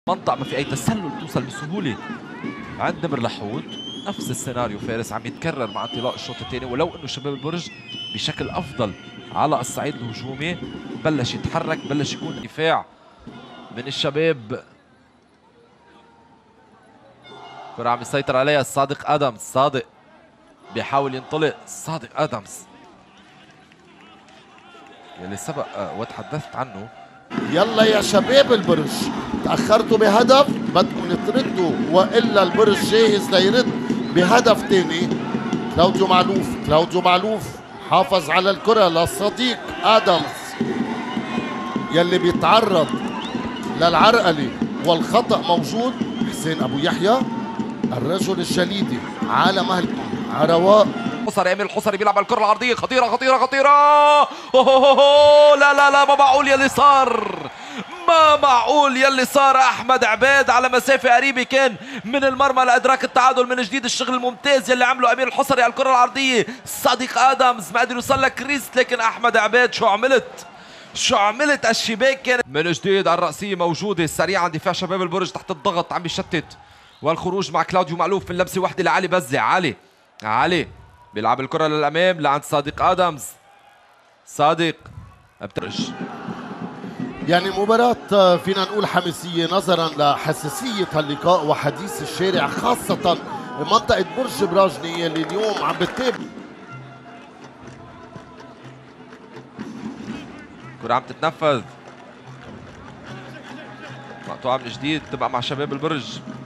منطقة ما في أي تسلل توصل بسهولة عند نمر لحود. نفس السيناريو فارس عم يتكرر مع انطلاق الشوط الثاني، ولو انه شباب البرج بشكل افضل على الصعيد الهجومي، بلش يتحرك، بلش يكون دفاع من الشباب. كرة عم يسيطر عليها صادق ادمز، صادق بيحاول ينطلق، صادق ادمز يلي سبق وتحدثت عنه. يلا يا شباب البرج، تأخرتوا بهدف بدكم تردوا، وإلا البرج جاهز ليرد بهدف تاني. كلاوديو معلوف حافظ على الكرة لصديق آدمز يلي بيتعرض للعرقلة والخطأ موجود. حسين أبو يحيى الرجل الجليدي على مهلكم عرواء. الحصري امير الحصري بيلعب على الكره العرضيه، خطيره خطيره خطيره. لا لا لا، ما معقول يلي صار، ما معقول يلي صار. احمد عبيد على مسافه قريبه كان من المرمى لادراك التعادل من جديد. الشغل الممتاز يلي عمله امير الحصري على الكره العرضيه. صديق ادمز ما قدر يوصل لك كريست، لكن احمد عبيد شو عملت الشباك كانت من جديد. على الرأسية موجودة سريعا، دفاع شباب البرج تحت الضغط عم يشتت، والخروج مع كلاوديو معلوف من لمسة واحدة لعلي بزة. علي بيلعب الكرة للأمام لعند صادق آدمز. صادق بترش، يعني مباراة فينا نقول حماسية نظرا لحساسية اللقاء وحديث الشارع، خاصة منطقة برج براجني اللي اليوم عم بتتابع. الكرة عم تتنفذ مقطوعة من جديد، تبقى مع شباب البرج.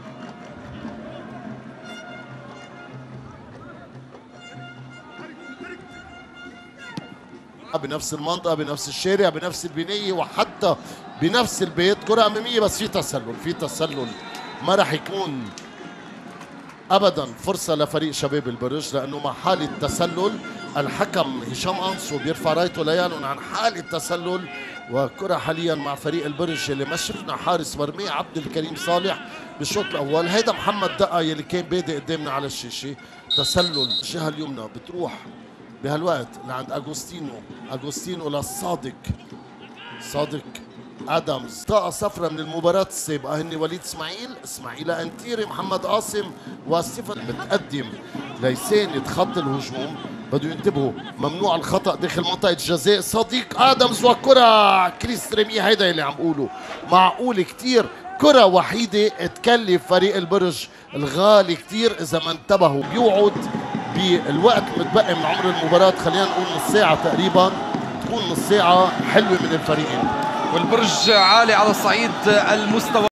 بنفس المنطقة، بنفس الشارع، بنفس البنية، وحتى بنفس البيت. كرة أمامية بس في تسلل ما راح يكون أبدا فرصة لفريق شباب البرج، لأنه مع حالة تسلل الحكم هشام أنصو بيرفع رايته ليعلن عن حالة تسلل. وكرة حاليا مع فريق البرج اللي ما شفنا حارس مرمي عبد الكريم صالح بالشوط الأول. هيدا محمد دقة يلي كان بادئ قدامنا على الشاشة. تسلل الجهة اليمنى بتروح بهالوقت لعند أغوستينو للصادق صادق ادمز. طاقة صفراء من المباراة السابقة هن وليد اسماعيل انتيري، محمد قاسم وستيفن. متقدم ليساند خط الهجوم، بده ينتبهوا، ممنوع الخطأ داخل منطقة الجزاء. صديق ادمز وكرة كريس ريمي. هيدا اللي عم بقوله، معقول كتير كرة وحيدة تكلف فريق البرج الغالي كتير إذا ما انتبهوا. بيوعد بالوقت متبقي من عمر المباراة، خلينا نقول نص ساعة تقريبا، تكون نص ساعة حلوة من الفريقين. والبرج عالي على الصعيد المستوى.